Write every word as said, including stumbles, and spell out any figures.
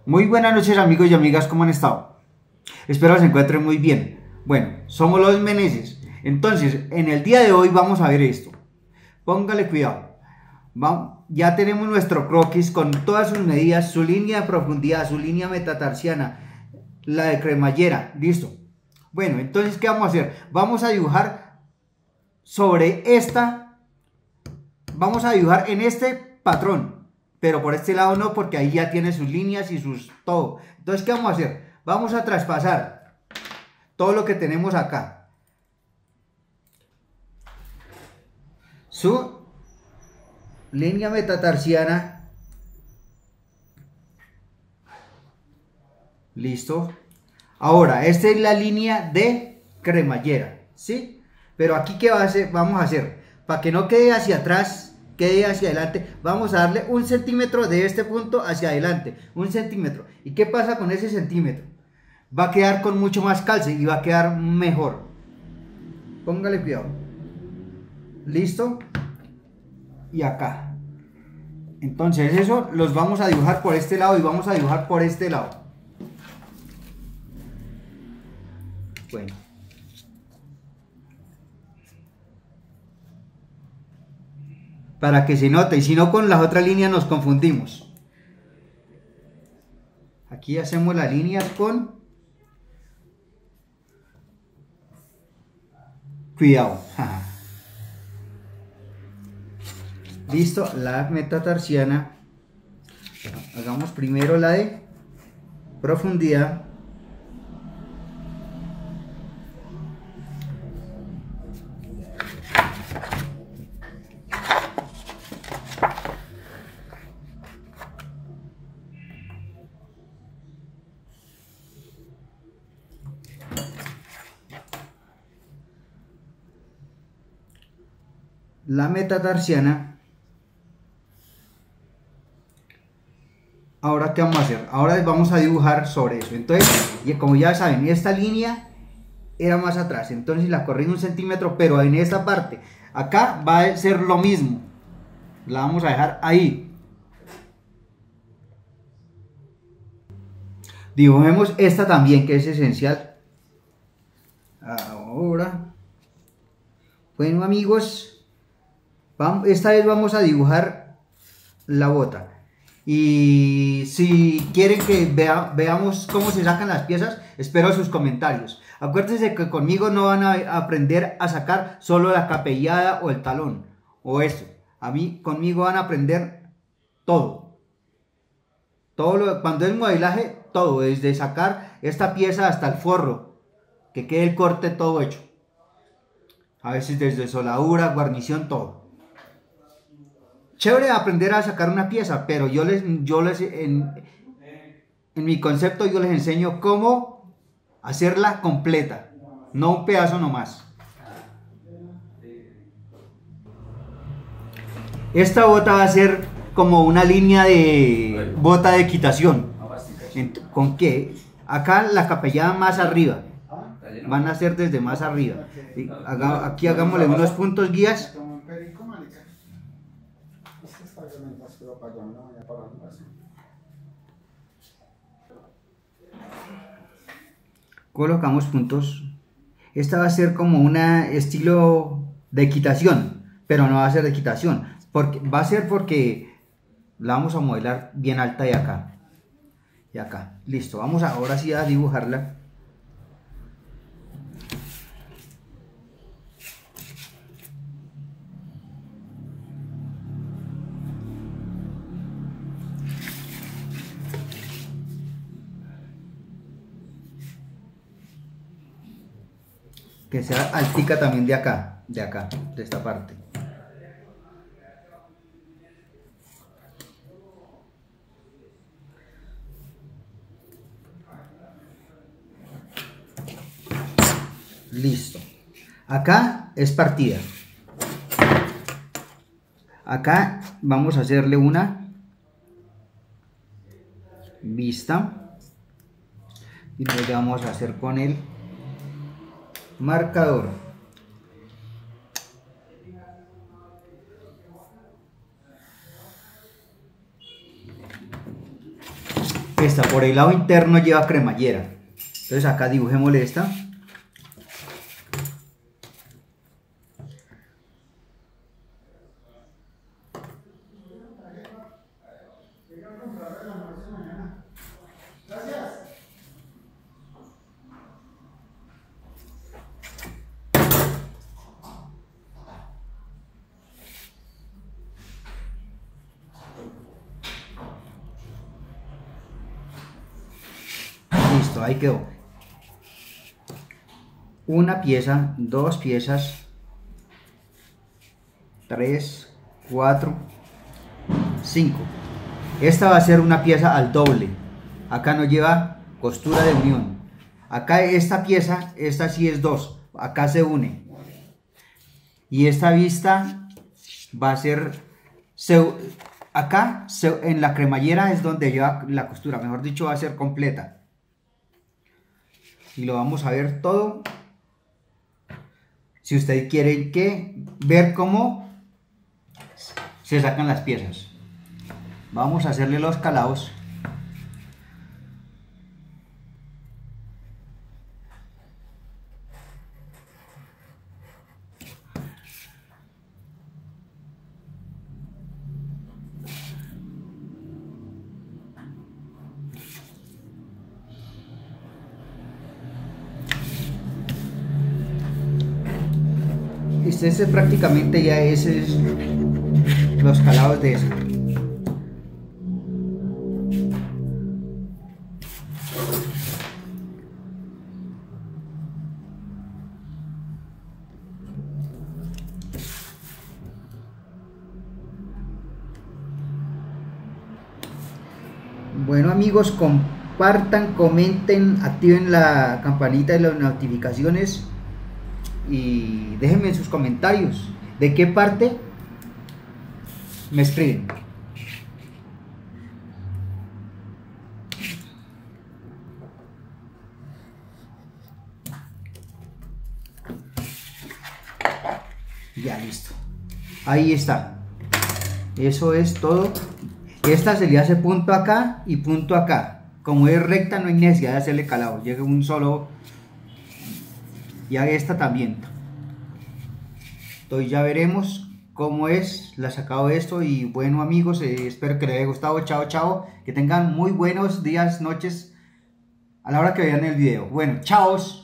Muy buenas noches amigos y amigas, ¿cómo han estado? Espero se encuentren muy bien. Bueno, somos los Meneses. Entonces, en el día de hoy vamos a ver esto. Póngale cuidado. Vamos, ya tenemos nuestro croquis con todas sus medidas, su línea de profundidad, su línea metatarsiana, la de cremallera, listo. Bueno, entonces, ¿qué vamos a hacer? Vamos a dibujar sobre esta, vamos a dibujar en este patrón, pero por este lado no, porque ahí ya tiene sus líneas y sus todo. Entonces, ¿qué vamos a hacer? Vamos a traspasar todo lo que tenemos acá. Su línea metatarsiana. Listo. Ahora, esta es la línea de cremallera, ¿sí? Pero aquí, ¿qué va a hacer? Vamos a hacer? Para que no quede hacia atrás, quede hacia adelante, vamos a darle un centímetro de este punto hacia adelante, un centímetro. ¿Y qué pasa con ese centímetro? Va a quedar con mucho más calce y va a quedar mejor. Póngale cuidado. Listo. Y acá. Entonces eso los vamos a dibujar por este lado y vamos a dibujar por este lado. Bueno. Para que se note, y si no con las otras líneas nos confundimos. Aquí hacemos la línea con cuidado. Listo, la metatarsiana. Hagamos primero la de profundidad. La metatarsiana. Ahora, ¿qué vamos a hacer? Ahora vamos a dibujar sobre eso. Entonces, y como ya saben, esta línea era más atrás, entonces la corrí un centímetro, pero en esta parte, acá va a ser lo mismo. La vamos a dejar ahí. Dibujemos esta también, que es esencial. Ahora, bueno amigos, vamos, esta vez vamos a dibujar la bota. Y si quieren que vea, veamos cómo se sacan las piezas, espero sus comentarios. Acuérdense que conmigo no van a aprender a sacar solo la capellada o el talón o esto. A mí, conmigo van a aprender todo. Todo lo, cuando es modelaje, todo, desde sacar esta pieza hasta el forro, que quede el corte todo hecho. A veces desde soldadura, guarnición, todo. Chévere aprender a sacar una pieza, pero yo les, yo les en, en mi concepto yo les enseño cómo hacerla completa, no un pedazo nomás. Esta bota va a ser como una línea de bota de equitación. ¿Con qué? Acá la capellada más arriba, van a ser desde más arriba. Aquí hagámosle unos puntos guías. Colocamos puntos. Esta va a ser como una estilo de equitación, pero no va a ser de equitación, porque va a ser porque la vamos a modelar bien alta y acá y acá. Listo, vamos ahora sí a dibujarla. Que sea altica también de acá, de acá, de esta parte. Listo. Acá es partida. Acá vamos a hacerle una vista. Y lo que vamos a hacer con el marcador. esta por el lado interno lleva cremallera. Entonces acá dibujémosle esta. Listo, ahí quedó. Una pieza, dos piezas, tres, cuatro, cinco. Esta va a ser una pieza al doble. Acá no lleva costura de unión. Acá esta pieza, esta sí es dos. Acá se une. Y esta vista va a ser... Se, acá se, en la cremallera es donde lleva la costura. Mejor dicho, va a ser completa. Y lo vamos a ver todo. Si usted quiere que ver cómo se sacan las piezas, vamos a hacerle los calados. Este es prácticamente ya ese es los calados de eso. Bueno amigos, compartan, comenten, activen la campanita de las notificaciones y déjenme sus comentarios de qué parte me escriben. Ya listo, ahí está, eso es todo. Esta se le hace punto acá y punto acá. Como es recta no hay necesidad de hacerle calado, llega un solo. Y a esta también. Entonces ya veremos cómo es la sacado esto. Y bueno amigos, eh, espero que les haya gustado. Chao, chao. Que tengan muy buenos días, noches a la hora que vean el video. Bueno, chao.